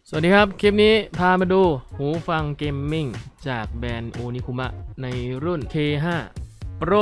สวัสดีครับคลิปนี้พามาดูหูฟังเกมมิ่งจากแบรนด์โอนิคุมะในรุ่น K5 Pro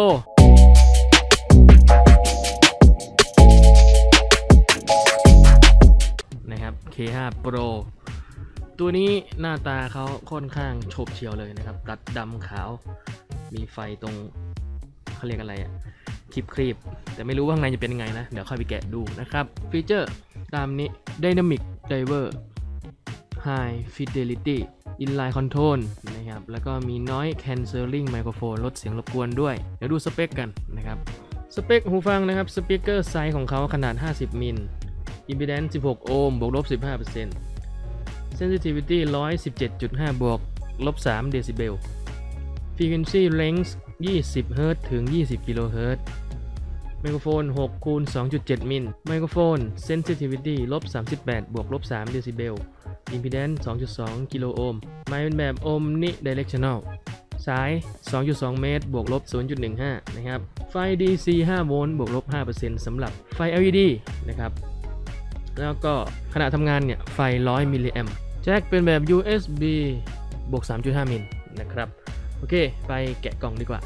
นะครับ K5 Pro ตัวนี้หน้าตาเขาค่อนข้างโฉบเฉี่ยวเลยนะครับตัดดำขาวมีไฟตรงเขาเรียกอะไรอะครีบแต่ไม่รู้ว่าข้างในจะเป็นยังไงนะเดี๋ยวค่อยไปแกะดูนะครับฟีเจอร์ตามนี้ Dynamic Driver High Fidelity Inline Control นะครับแล้วก็มี Noise Cancelling Microphone ลดเสียงรบกวนด้วยเดี๋ยวดูสเปคกันนะครับสเปคหูฟังนะครับสปีกเกอร์ไซส์ของเขาขนาด50มิล Impedance 16โอห์มบวกลบ 15% Sensitivity 117.5 บวกลบ3เดซิเบล Frequency Range 20 Hz ถึง 20 kHz ไมโครโฟน6คูณ 2.7 มิลไมโครโฟน Sensitivity ลบ 38 บวกลบ3เดซิเบล Impedance 2.2 กิโลโอห์มไมค์เป็นแบบ Omnidirectional สาย 2.2 เมตรบวกลบ 0.15 นะครับไฟ DC 5 โวลต์บวกลบ 5% สำหรับไฟ LED นะครับแล้วก็ขณะทำงานเนี่ยไฟ 100 มิลลิแอมป์แจ็คเป็นแบบ USB บวก 3.5 มิลนะครับโอเคไปแกะกล่องดีกว่า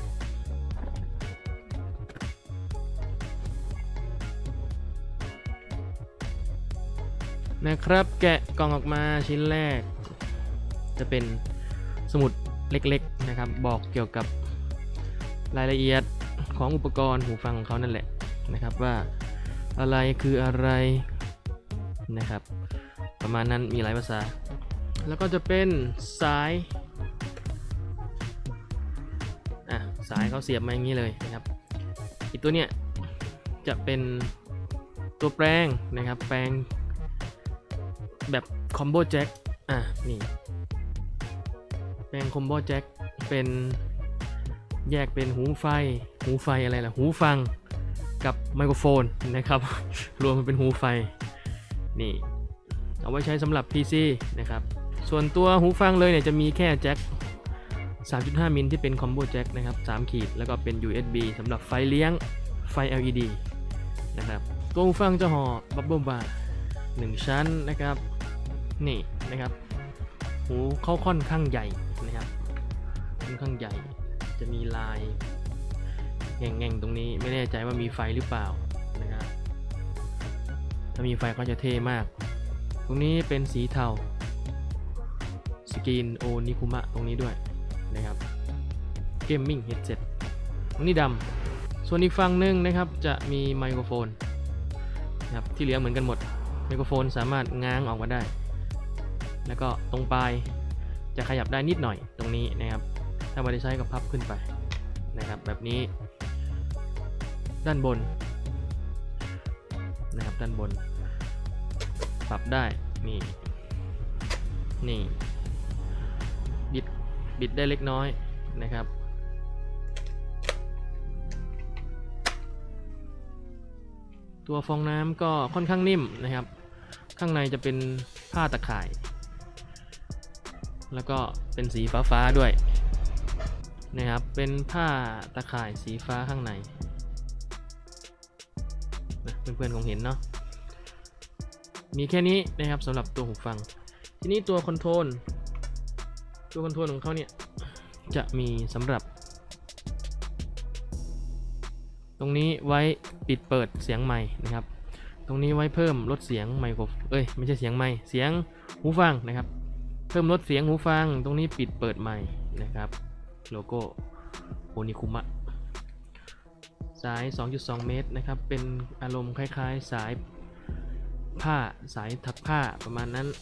นะครับแกะกล่องออกมาชิ้นแรกจะเป็นสมุดเล็กๆนะครับบอกเกี่ยวกับรายละเอียดของอุปกรณ์หูฟังของเขานั่นแหละนะครับว่าอะไรคืออะไรนะครับประมาณนั้นมีหลายภาษาแล้วก็จะเป็นสายสายเขาเสียบมาอย่างนี้เลยนะครับอีกตัวเนี้ยจะเป็นตัวแปลงนะครับแปลงแบบคอมโบแจ็คนี่แปลงคอมโบแจ็คเป็นแยกเป็นหูไฟอะไรล่ะหูฟังกับไมโครโฟนนะครับรวมเป็นหูไฟนี่เอาไว้ใช้สำหรับ PC นะครับส่วนตัวหูฟังเลยเนี่ยจะมีแค่แจ็ค 3.5 มิลที่เป็นคอมโบแจ็คนะครับ3ขีดแล้วก็เป็น USB สำหรับไฟเลี้ยงไฟ LED นะครับตัวหูฟังจะห่อบับเบิ้ลบาร์1ชั้นนะครับนี่นะครับหูเขาค่อนข้างใหญ่นะครับค่อนข้างใหญ่จะมีลายแง่งๆตรงนี้ไม่แน่ใจว่ามีไฟหรือเปล่านะครับถ้ามีไฟก็จะเท่มากตรงนี้เป็นสีเทาสกรีนโอนิคุมะตรงนี้ด้วยนะครับเกมมิ่งเฮดเซ็ตตรงนี้ดำส่วนอีกฝั่งหนึ่งนะครับจะมีไมโครโฟนนะครับที่เหลือเหมือนกันหมดไมโครโฟนสามารถง้างออกมาได้แล้วก็ตรงปลายจะขยับได้นิดหน่อยตรงนี้นะครับถ้าไม่ได้ใช้ก็พับขึ้นไปนะครับแบบนี้ด้านบนนะครับด้านบนปรับได้นี่บิดได้เล็กน้อยนะครับตัวฟองน้ำก็ค่อนข้างนิ่มนะครับข้างในจะเป็นผ้าตะข่ายแล้วก็เป็นสีฟ้าด้วยนะครับเป็นผ้าตะข่ายสีฟ้าข้างในนะเพื่อนๆคงเห็นเนาะมีแค่นี้นะครับสำหรับตัวหูฟังทีนี้ตัวคอนโทรลของเขาเนี่ยจะมีสำหรับตรงนี้ไว้ปิดเปิดเสียงไมค์นะครับตรงนี้ไว้เพิ่มลดเสียงไมโครไม่ใช่เสียงไมค์เสียงหูฟังนะครับเพิ่มลดเสียงหูฟังตรงนี้ปิดเปิดไมค์นะครับโลโก้โอนิคุมะสาย 2.2 เมตรนะครับเป็นอารมณ์คล้ายๆสายผ้าสายทับผ้าประมาณนั้น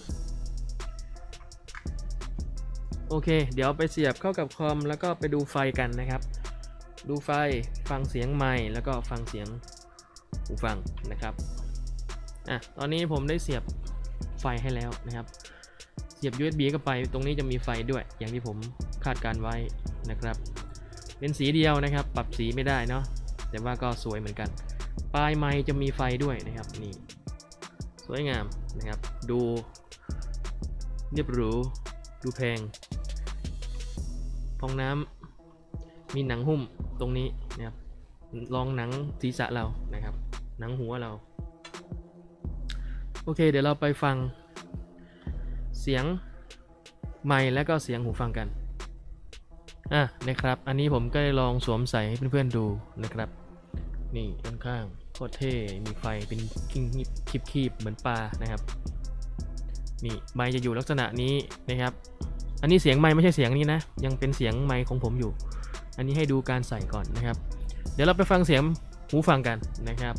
โอเคเดี๋ยวไปเสียบเข้ากับคอมแล้วก็ไปดูไฟกันนะครับดูไฟฟังเสียงไมค์แล้วก็ฟังเสียงหูฟังนะครับตอนนี้ผมได้เสียบไฟให้แล้วนะครับเสียบ USB เข้าไปตรงนี้จะมีไฟด้วยอย่างที่ผมคาดการไว้นะครับเป็นสีเดียวนะครับปรับสีไม่ได้เนาะแต่ว่าก็สวยเหมือนกันปลายไมค์จะมีไฟด้วยนะครับนี่สวยงามนะครับดูเรียบหรูดูแพงฟองน้ำมีหนังหุ้มตรงนี้นะครับรองหนังศีรษะเรานะครับหนังหัวเราโอเคเดี๋ยวเราไปฟังสียงไมค์และก็เสียงหูฟังกันนะครับอันนี้ผมก็ได้ลองสวมใส่ให้เพื่อนๆดูนะครับนี่ข้างๆโคตรเท่มีไฟเป็นคีบเหมือนปลานะครับนี่ไมค์จะอยู่ลักษณะนี้นะครับอันนี้เสียงไมค์ไม่ใช่เสียงนี้นะยังเป็นเสียงไมค์ของผมอยู่อันนี้ให้ดูการใส่ก่อนนะครับเดี๋ยวเราไปฟังเสียงหูฟังกันนะครับ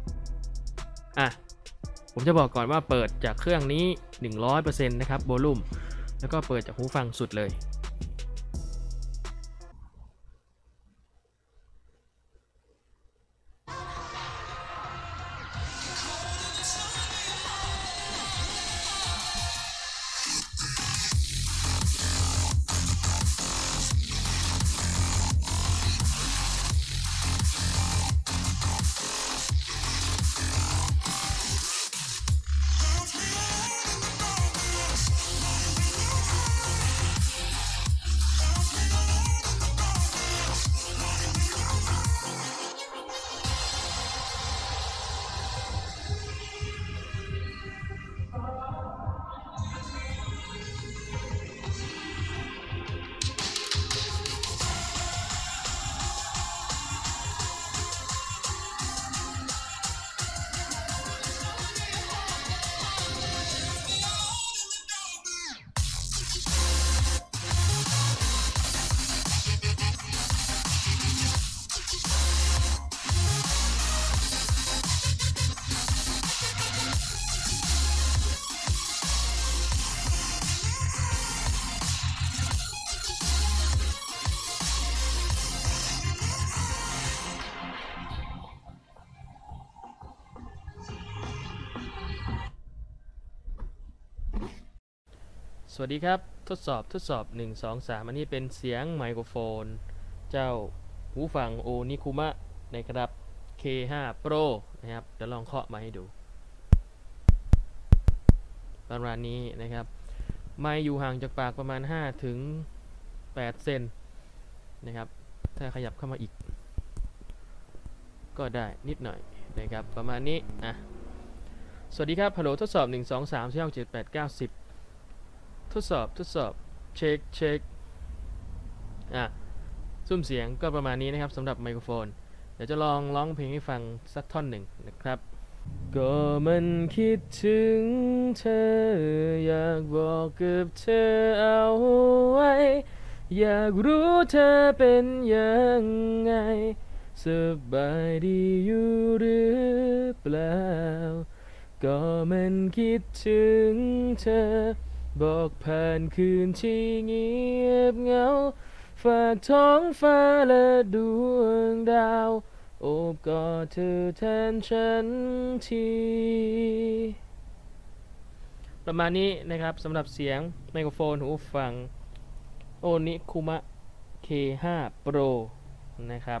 ผมจะบอกก่อนว่าเปิดจากเครื่องนี้ 100% นะครับโวลูมแล้วก็เปิดจากหูฟังสุดเลยสวัสดีครับทดสอบ1 2 3อันนี้เป็นเสียงไมโครโฟนเจ้าหูฟังโอนิคุมะนะครับ K5 Pro นะครับเดี๋ยวลองเคาะมาให้ดูประมาณนี้นะครับไมค์อยู่ห่างจากปากประมาณ5 ถึง 8 เซนนะครับถ้าขยับเข้ามาอีกก็ได้นิดหน่อยนะครับประมาณนี้สวัสดีครับฮัลโหลทดสอบ1 2 3 4 6 7 8 9 10ทดสอบเช็คซุ้มเสียงก็ประมาณนี้นะครับสำหรับไมโครโฟนเดี๋ยวจะลองร้องเพลงให้ฟังสักท่อนหนึ่งนะครับก็มันคิดถึงเธออยากบอกกับเธอเอาไว้อยากรู้เธอเป็นยังไงสบายดีอยู่หรือเปล่าก็มันคิดถึงเธอบอกผ่านคืนที่เงียบเหงาฝากท้องฟ้าและดวงดาวโอบกอดเธอแทนฉันทีประมาณนี้นะครับสำหรับเสียงไมโครโฟนหูฟังโอนิคุมะ K5 Pro นะครับ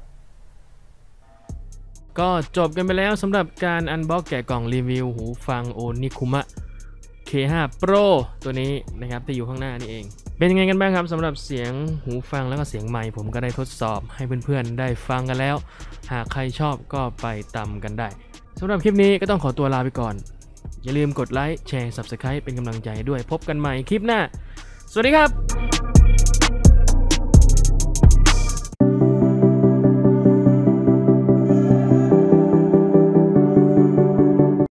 ก็จบกันไปแล้วสำหรับการอันบ็อกแกะกล่องรีวิวหูฟังโอนิคุมะK5 Pro ตัวนี้นะครับที่อยู่ข้างหน้านี่เองเป็นยังไงกันบ้างครับสำหรับเสียงหูฟังแล้วก็เสียงไมค์ผมก็ได้ทดสอบให้เพื่อนๆได้ฟังกันแล้วหากใครชอบก็ไปตามกันได้สำหรับคลิปนี้ก็ต้องขอตัวลาไปก่อนอย่าลืมกดไลค์แชร์ Subscribe เป็นกำลังใจด้วยพบกันใหม่คลิปหน้าสวัสดีครับ